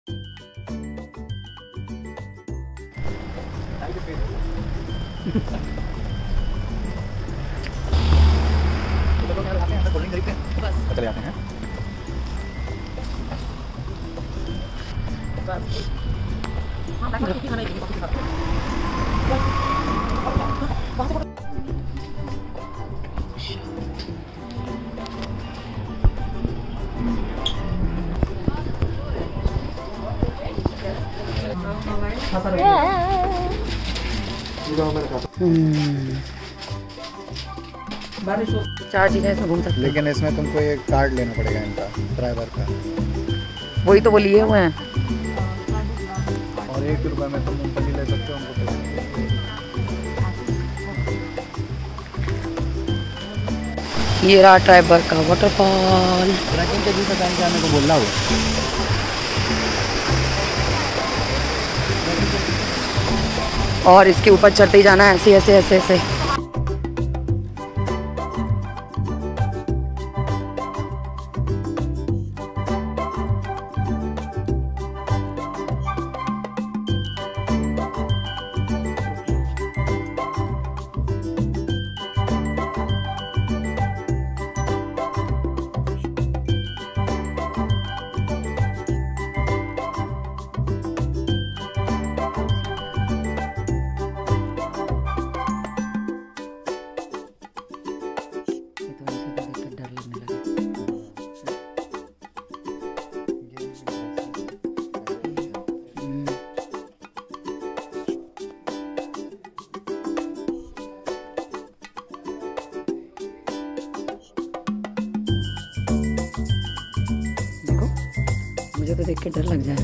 चले जाते हैं। चार चीजें इसमें घूम सकते, लेकिन इसमें तुमको एक कार्ड लेना पड़ेगा इनका, ड्राइवर का। वही तो वो लिए हुए हैं। और 1 रुपये में तुम मूंगफली ले सकते हो उनको। ये रहा ट्राइबर का वाटरफॉल। ट्रैकिंग के बीच में टाइम जाने को बोल रहा हूँ। और इसके ऊपर चढ़ते ही जाना है, ऐसे ऐसे ऐसे ऐसे। मुझे तो देख के डर लग जाए।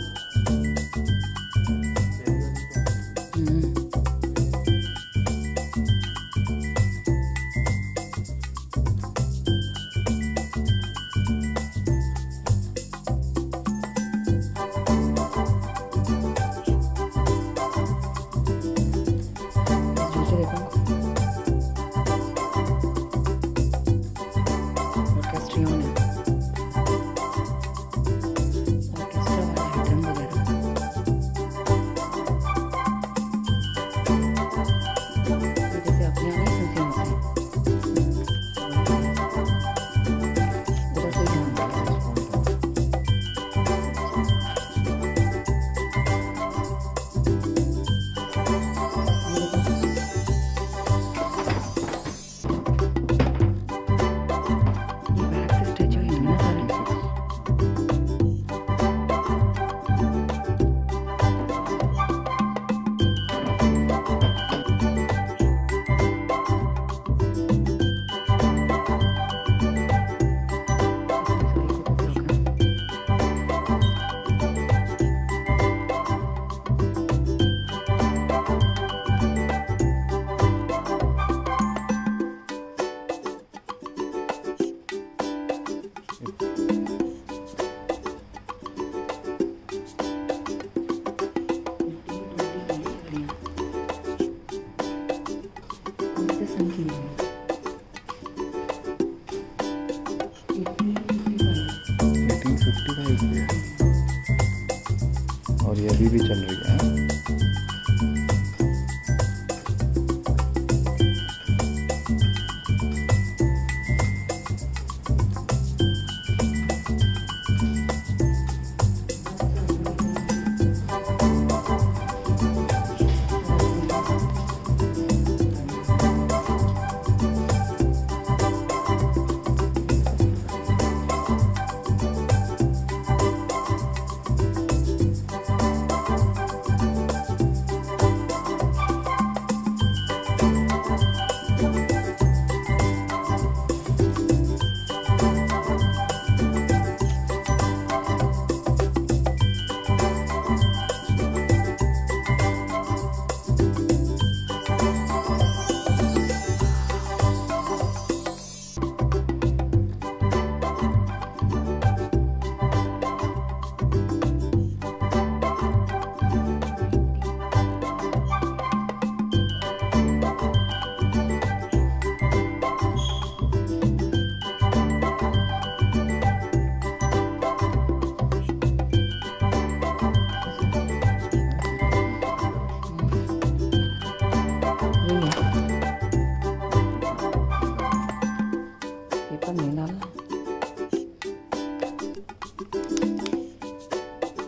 और ये अभी भी चल रही है।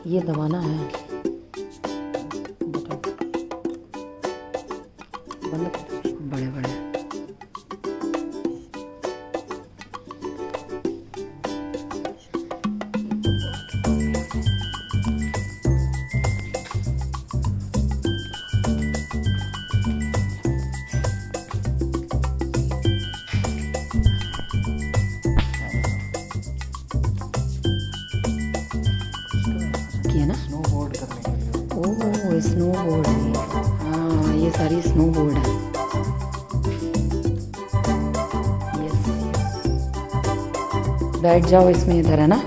ये दबाना है बटन, बंद कर, बड़े बड़े। किया ना स्नो बोर्ड करने के लिए। ओह स्नो बोर्ड है, हाँ ये सारी स्नो बोर्ड है। यस बैठ जाओ इसमें, इधर है ना।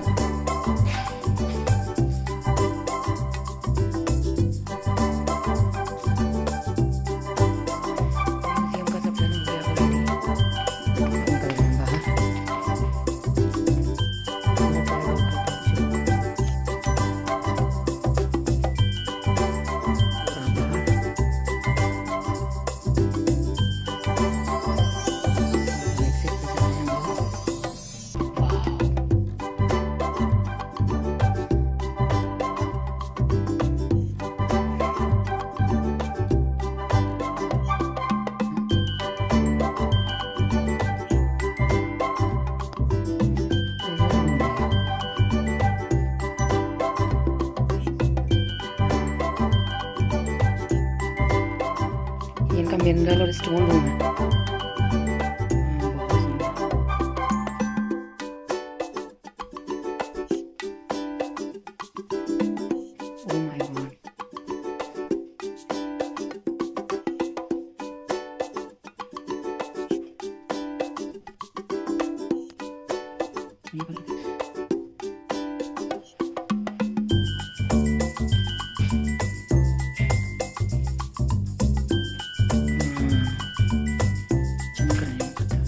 म्यूजियम का सब डन हो गया ऑलरेडी, निकल रहे हैं बाहर। इनका मिनरल और स्टोन रूम है। Oh my God. ये वाला चमक रहे हैं पत्थर।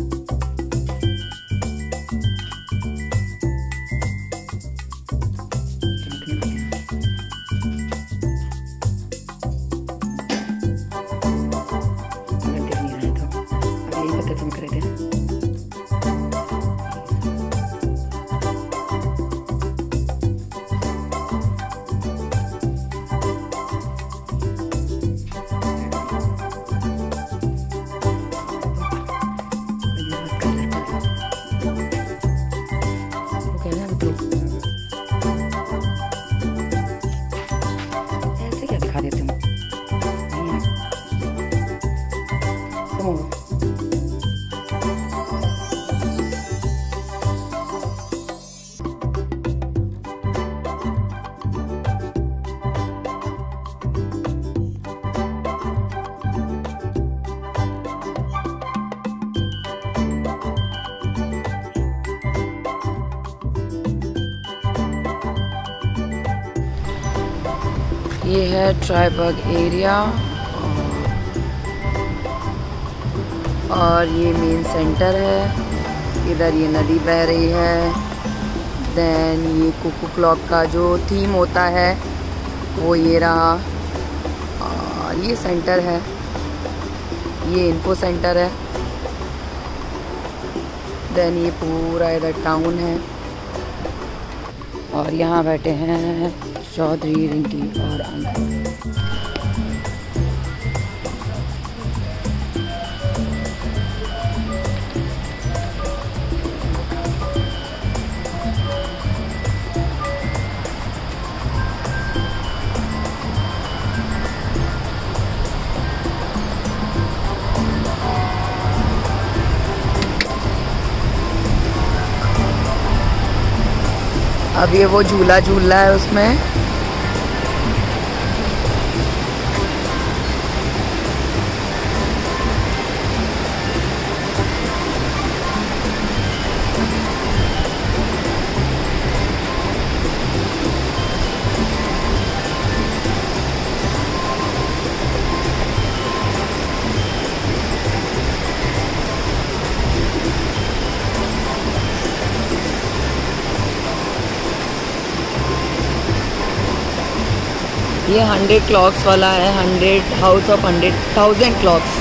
चमकने लगे हैं। अगर दिख नहीं रहा है तो अब यही पत्थर चमक रहे थे। ऐसे क्या दिखा देते हो? नहीं है। तुम हो। ये है ट्राइबर्ग एरिया और ये मेन सेंटर है। इधर ये नदी बह रही है। देन ये कुकू क्लॉक का जो थीम होता है वो ये रहा। और ये सेंटर है, ये इन्फो सेंटर है। देन ये पूरा इधर टाउन है और यहाँ बैठे हैं चौधरी रिंकी और अंकल। अब ये वो झूला झूल रहा है उसमें। ये 100 क्लॉक्स वाला है, 100 हाउस ऑफ 100,000 क्लॉक्स,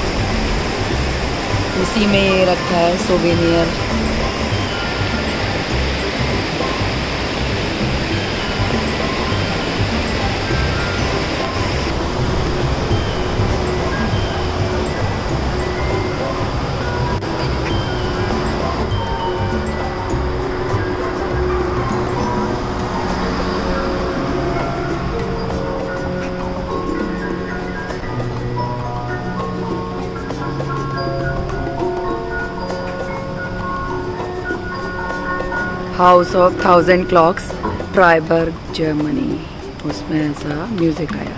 उसी में ये रखा है souvenir. House of 1000 clocks, Triberg Germany. उसमें ऐसा म्यूज़िक आया।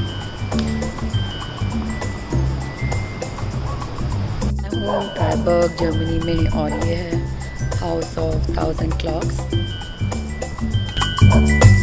मैं हूँ ट्राइबर्ग जर्मनी में और ये है हाउस ऑफ 1000 क्लॉक्स।